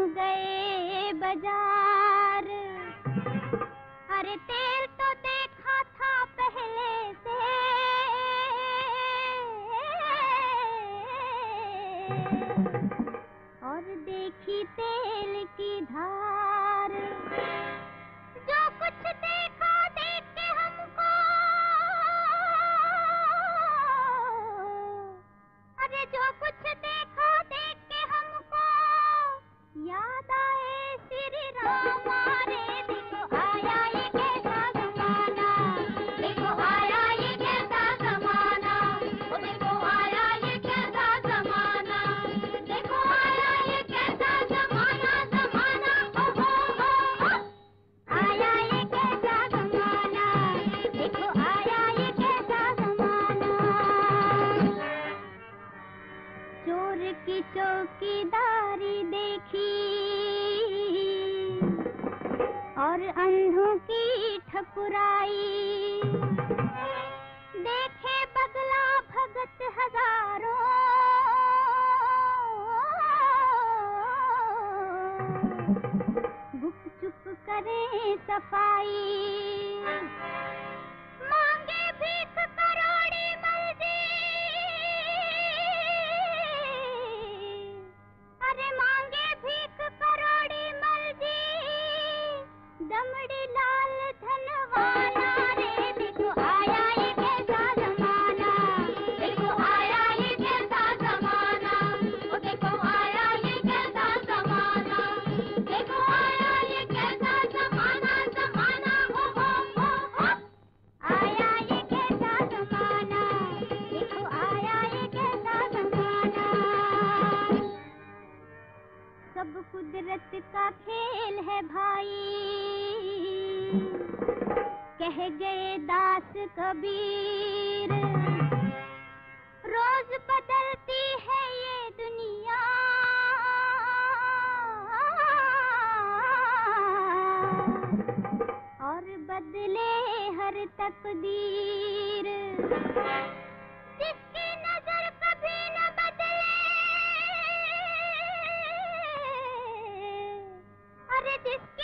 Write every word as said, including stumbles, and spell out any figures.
गए बाजार। अरे तेल तो देखा था पहले से, और देखी तेल की धार। जो कुछ देखा देख के हमको, अरे जो कुछ देखा देख के हमको याद आए श्री राम। रे देखो आया ये कैसा जमाना, देखो आया ये कैसा जमाना, ओ देखो आया ये कैसा जमाना, देखो आया ये कैसा जमाना, जमाना ओ हो हो हो। आया ये कैसा जमाना, देखो आया ये कैसा जमाना। चोर की चौकीदारी देखी और अंधों की ठकुराई। देखे बगला भगत हजारों, गुप चुप करे सफाई। मांगे भीख करोड़ी मर्जी, अरे मांगे भीख करोड़ी मर्जी। दमड़ी लाल धनवाना, रे देखो आया ये कैसा जमाना, देखो आया ये कैसा जमाना, ओ देखो आया ये कैसा जमाना, देखो आया ये कैसा जमाना, जमाना ओ हो हो हो। आया ये कैसा जमाना, देखो आया ये कैसा जमाना। सब कुदरत का खेल है भाई, कह गए दास कबीर। रोज बदलती है ये दुनिया, और बदले हर तकदीर। जिसकी नजर कभी न बदले, अरे जिस